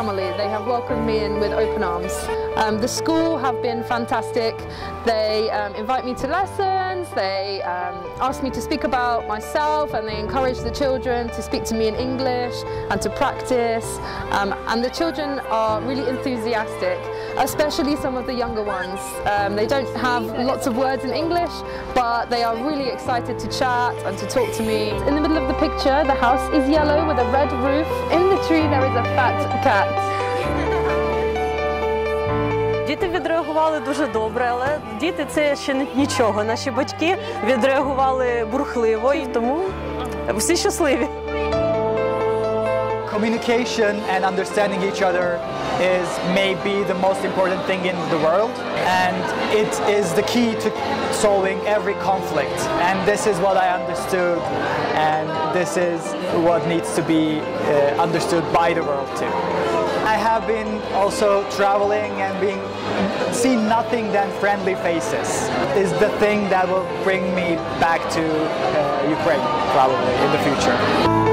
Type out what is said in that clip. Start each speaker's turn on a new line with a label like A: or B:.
A: family. They have welcomed me in with open arms. The school have been fantastic. They invite me to lessons, they ask me to speak about myself, and they encourage the children to speak to me in English and to practice. And the children are really enthusiastic, especially some of the younger ones. They don't have lots of words in English, but they are really excited to chat and to talk to me. In the middle of the picture, the house is yellow with a red roof. In the tree there is a fat cat.
B: Діти відреагували дуже добре, але діти – це ще нічого. Наші батьки відреагували бурхливо, і тому всі щасливі.
C: Communication and understanding each other is maybe the most important thing in the world, and it is the key to solving every conflict. And this is what I understood, and this is what needs to be understood by the world too. I have been also traveling and seen nothing than friendly faces. Is the thing that will bring me back to Ukraine probably in the future.